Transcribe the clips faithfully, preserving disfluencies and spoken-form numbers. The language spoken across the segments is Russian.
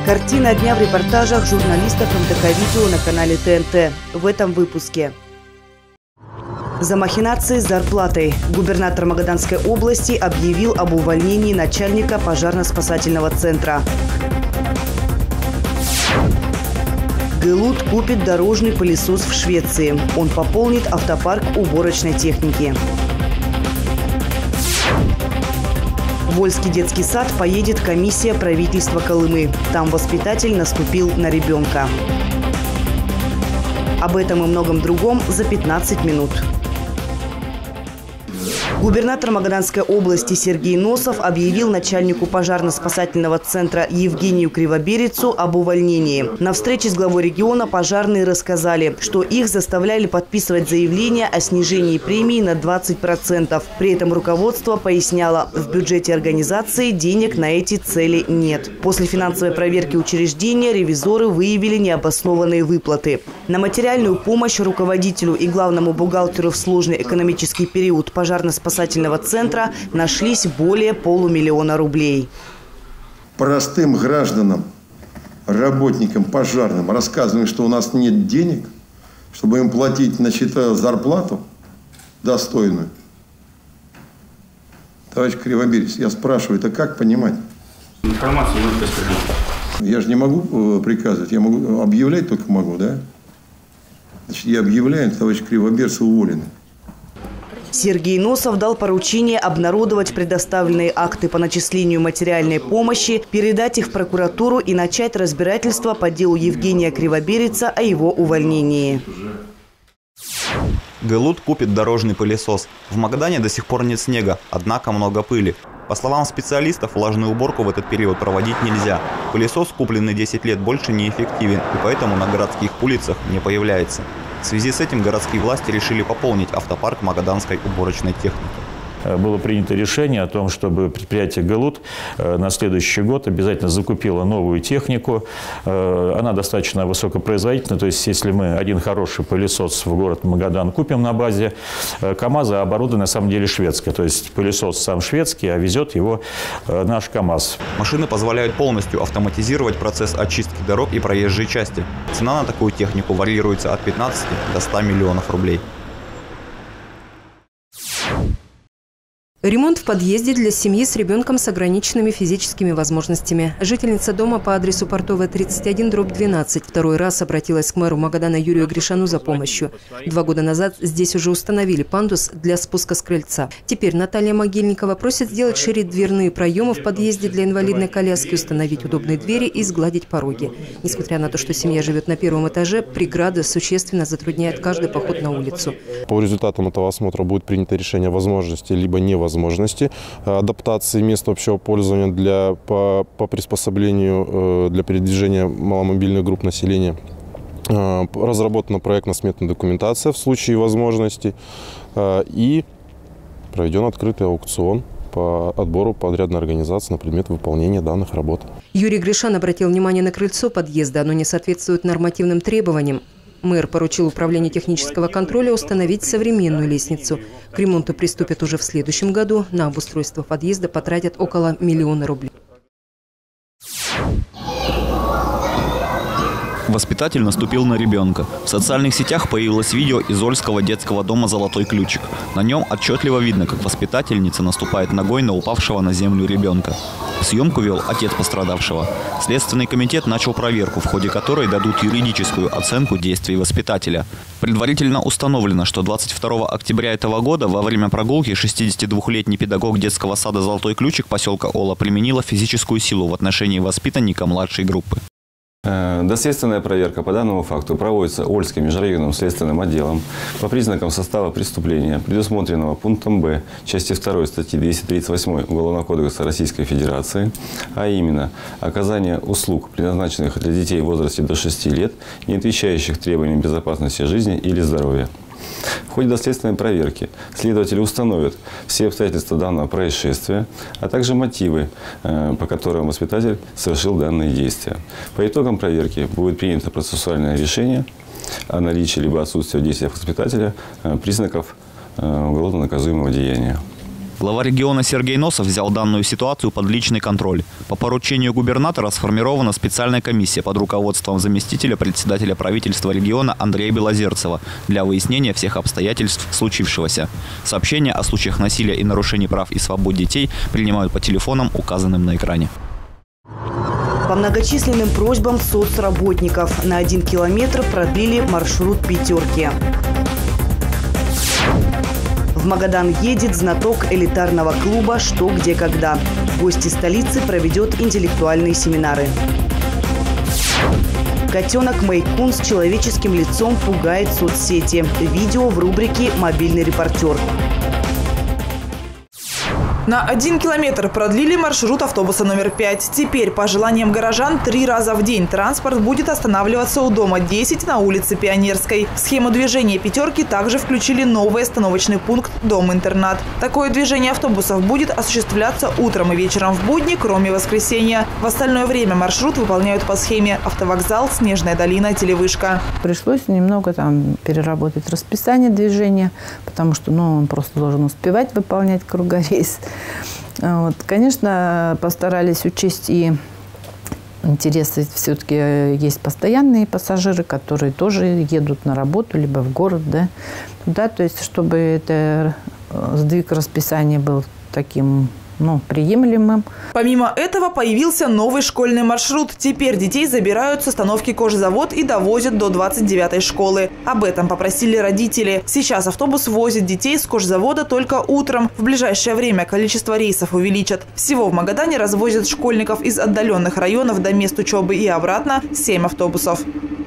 Картина дня в репортажах журналистов эм тэ ка «Видео» на канале тэ эн тэ. В этом выпуске. За махинации с зарплатой. Губернатор Магаданской области объявил об увольнении начальника пожарно-спасательного центра. Гэлут купит дорожный пылесос в Швеции. Он пополнит автопарк уборочной техники. В Вольский детский сад поедет комиссия правительства Колымы. Там воспитатель наступил на ребенка. Об этом и многом другом за пятнадцать минут. Губернатор Магаданской области Сергей Носов объявил начальнику пожарно-спасательного центра Евгению Кривоберецу об увольнении. На встрече с главой региона пожарные рассказали, что их заставляли подписывать заявление о снижении премии на двадцать процентов. При этом руководство поясняло, в бюджете организации денег на эти цели нет. После финансовой проверки учреждения ревизоры выявили необоснованные выплаты. На материальную помощь руководителю и главному бухгалтеру в сложный экономический период пожарно-спасательного центра нашлись более полумиллиона рублей. Простым гражданам, работникам пожарным рассказываем, что у нас нет денег, чтобы им платить, значит, зарплату достойную. Товарищ Кривоберец, я спрашиваю, это как понимать? Информацию нужно скажите. Я же не могу приказывать, я могу объявлять только могу, да? Значит, я объявляю, товарищ Кривоберец уволены. Сергей Носов дал поручение обнародовать предоставленные акты по начислению материальной помощи, передать их в прокуратуру и начать разбирательство по делу Евгения Кривобереца о его увольнении. Гэлут купит дорожный пылесос. В Магадане до сих пор нет снега, однако много пыли. По словам специалистов, влажную уборку в этот период проводить нельзя. Пылесос, купленный десять лет, больше неэффективен и поэтому на городских улицах не появляется. В связи с этим городские власти решили пополнить автопарк магаданской уборочной техники. Было принято решение о том, чтобы предприятие «Гэлут» на следующий год обязательно закупило новую технику. Она достаточно высокопроизводительна. То есть, если мы один хороший пылесос в город Магадан купим на базе КАМАЗа, оборудование на самом деле шведское. То есть, пылесос сам шведский, а везет его наш КАМАЗ. Машины позволяют полностью автоматизировать процесс очистки дорог и проезжей части. Цена на такую технику варьируется от пятнадцати до ста миллионов рублей. Ремонт в подъезде для семьи с ребенком с ограниченными физическими возможностями. Жительница дома по адресу Портовая, тридцать один, дробь двенадцать, второй раз обратилась к мэру Магадана Юрию Гришану за помощью. Два года назад здесь уже установили пандус для спуска с крыльца. Теперь Наталья Могильникова просит сделать шире дверные проемы в подъезде для инвалидной коляски, установить удобные двери и сгладить пороги. Несмотря на то, что семья живет на первом этаже, преграды существенно затрудняют каждый поход на улицу. По результатам этого осмотра будет принято решение возможности либо невозможности возможности адаптации мест общего пользования для, по, по приспособлению для передвижения маломобильных групп населения. Разработана проектно-сметная документация в случае возможности и проведен открытый аукцион по отбору подрядной организации на предмет выполнения данных работ. Юрий Гришан обратил внимание на крыльцо подъезда. Оно не соответствует нормативным требованиям. Мэр поручил управлению технического контроля установить современную лестницу. К ремонту приступят уже в следующем году. На обустройство подъезда потратят около миллиона рублей. Воспитатель наступил на ребенка. В социальных сетях появилось видео из Ольского детского дома «Золотой ключик». На нем отчетливо видно, как воспитательница наступает ногой на упавшего на землю ребенка. Съемку вел отец пострадавшего. Следственный комитет начал проверку, в ходе которой дадут юридическую оценку действий воспитателя. Предварительно установлено, что двадцать второго октября этого года во время прогулки шестидесятидвухлетний педагог детского сада «Золотой ключик» поселка Ола применила физическую силу в отношении воспитанника младшей группы. Доследственная проверка по данному факту проводится Ольским межрайонным следственным отделом по признакам состава преступления, предусмотренного пунктом Б части второй статьи двести тридцать восемь Уголовного кодекса Российской Федерации, а именно оказание услуг, предназначенных для детей в возрасте до шести лет, не отвечающих требованиям безопасности жизни или здоровья. В ходе доследственной проверки следователи установят все обстоятельства данного происшествия, а также мотивы, по которым воспитатель совершил данные действия. По итогам проверки будет принято процессуальное решение о наличии либо отсутствии в действиях воспитателя признаков уголовно наказуемого деяния. Глава региона Сергей Носов взял данную ситуацию под личный контроль. По поручению губернатора сформирована специальная комиссия под руководством заместителя председателя правительства региона Андрея Белозерцева для выяснения всех обстоятельств случившегося. Сообщения о случаях насилия и нарушений прав и свобод детей принимают по телефонам, указанным на экране. По многочисленным просьбам соцработников на один километр продлили маршрут «Пятерки». В Магадан едет знаток элитарного клуба «Что, где, когда». В гости столицы проведет интеллектуальные семинары. Котенок Мэйкун с человеческим лицом пугает соцсети. Видео в рубрике «Мобильный репортер». На один километр продлили маршрут автобуса номер пять. Теперь, по желаниям горожан, три раза в день транспорт будет останавливаться у дома десять на улице Пионерской. В схему движения «Пятерки» также включили новый остановочный пункт «Дом-интернат». Такое движение автобусов будет осуществляться утром и вечером в будни, кроме воскресенья. В остальное время маршрут выполняют по схеме автовокзал, Снежная долина, Телевышка. Пришлось немного там переработать расписание движения, потому что ну, он просто должен успевать выполнять кругорейс. Вот. Конечно, постарались учесть и интересы. Все-таки есть постоянные пассажиры, которые тоже едут на работу, либо в город, да, туда, то есть, чтобы это сдвиг расписания был таким, ну, приемлемым. Помимо этого появился новый школьный маршрут. Теперь детей забирают с остановки Кожзавод и довозят до двадцать девятой школы. Об этом попросили родители. Сейчас автобус возит детей с Кожзавода только утром. В ближайшее время количество рейсов увеличат. Всего в Магадане развозят школьников из отдаленных районов до мест учебы и обратно семь автобусов.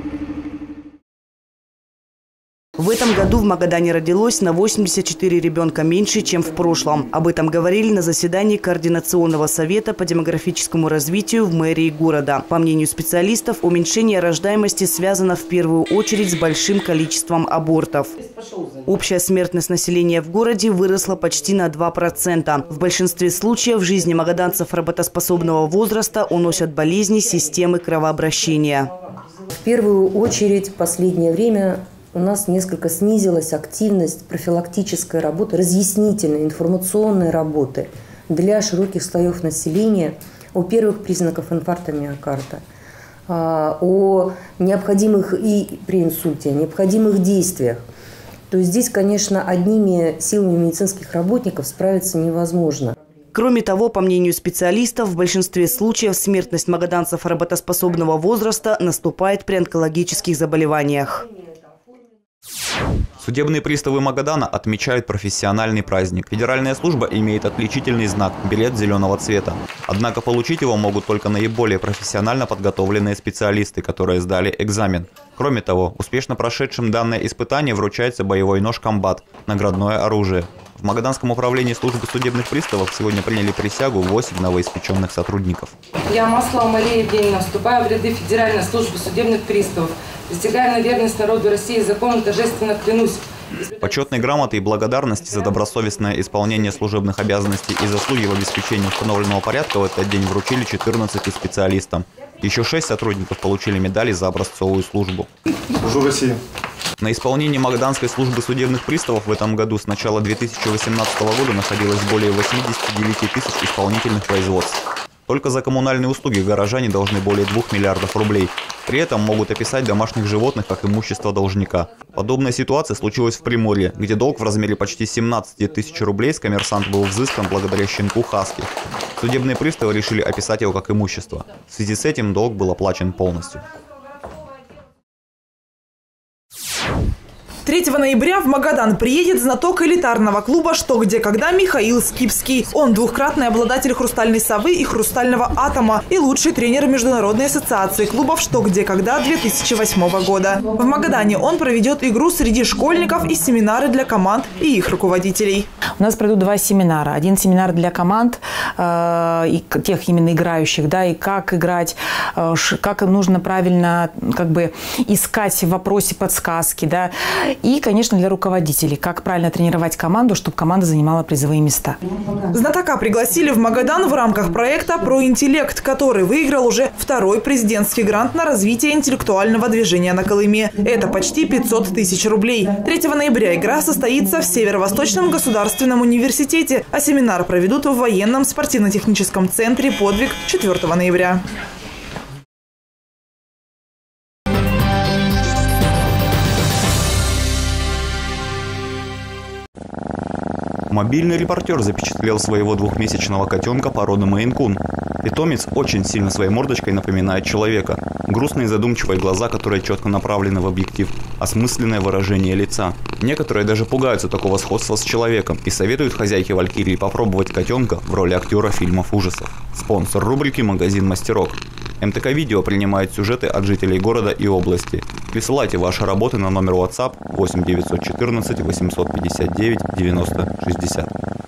В этом году в Магадане родилось на восемьдесят четыре ребенка меньше, чем в прошлом. Об этом говорили на заседании Координационного совета по демографическому развитию в мэрии города. По мнению специалистов, уменьшение рождаемости связано в первую очередь с большим количеством абортов. Общая смертность населения в городе выросла почти на два процента. В большинстве случаев в жизни магаданцев работоспособного возраста уносят болезни системы кровообращения. В первую очередь в последнее время у нас несколько снизилась активность профилактической работы, разъяснительной, информационной работы для широких слоев населения о первых признаках инфаркта миокарда, о необходимых и при инсульте, о необходимых действиях. То есть здесь, конечно, одними силами медицинских работников справиться невозможно. Кроме того, по мнению специалистов, в большинстве случаев смертность магаданцев работоспособного возраста наступает при онкологических заболеваниях. Судебные приставы Магадана отмечают профессиональный праздник. Федеральная служба имеет отличительный знак – билет зеленого цвета. Однако получить его могут только наиболее профессионально подготовленные специалисты, которые сдали экзамен. Кроме того, успешно прошедшим данное испытание вручается боевой нож «Комбат» – наградное оружие. В Магаданском управлении службы судебных приставов сегодня приняли присягу восемь новоиспеченных сотрудников. Я, Маслова Мария Евгеньевна, вступаю в ряды Федеральной службы судебных приставов. Присягаю на верность народу России и закону, торжественно клянусь. Почетной грамоты и благодарности за добросовестное исполнение служебных обязанностей и заслуги в обеспечении установленного порядка в этот день вручили четырнадцати специалистам. Еще шесть сотрудников получили медали за образцовую службу. Служу России. На исполнении Магаданской службы судебных приставов в этом году с начала две тысячи восемнадцатого года находилось более восьмидесяти девяти тысяч исполнительных производств. Только за коммунальные услуги горожане должны более двух миллиардов рублей. При этом могут описать домашних животных как имущество должника. Подобная ситуация случилась в Приморье, где долг в размере почти семнадцати тысяч рублей с коммерсанта был взыскан благодаря щенку Хаски. Судебные приставы решили описать его как имущество. В связи с этим долг был оплачен полностью. третьего ноября в Магадан приедет знаток элитарного клуба «Что, где, когда» Михаил Скипский. Он двухкратный обладатель «Хрустальной совы» и «Хрустального атома» и лучший тренер Международной ассоциации клубов «Что, где, когда» две тысячи восьмого года. В Магадане он проведет игру среди школьников и семинары для команд и их руководителей. У нас пройдут два семинара. Один семинар для команд, э, и тех именно играющих, да, и как играть, э, как нужно правильно как бы искать в вопросе подсказки, да, И, конечно, для руководителей, как правильно тренировать команду, чтобы команда занимала призовые места. Знатока пригласили в Магадан в рамках проекта «Про интеллект», который выиграл уже второй президентский грант на развитие интеллектуального движения на Колыме. Это почти пятьсот тысяч рублей. третьего ноября игра состоится в Северо-Восточном государственном университете, а семинар проведут в военном спортивно-техническом центре «Подвиг» четвёртого ноября. Мобильный репортер запечатлел своего двухмесячного котенка породы мейн-кун. Питомец очень сильно своей мордочкой напоминает человека. Грустные задумчивые глаза, которые четко направлены в объектив, осмысленное выражение лица. Некоторые даже пугаются такого сходства с человеком и советуют хозяйке Валькирии попробовать котенка в роли актера фильмов ужасов. Спонсор рубрики — магазин «Мастерок». эм тэ ка Видео принимает сюжеты от жителей города и области. Присылайте ваши работы на номер WhatsApp восемь девятьсот четырнадцать восемьсот пятьдесят девять девяносто шестьдесят.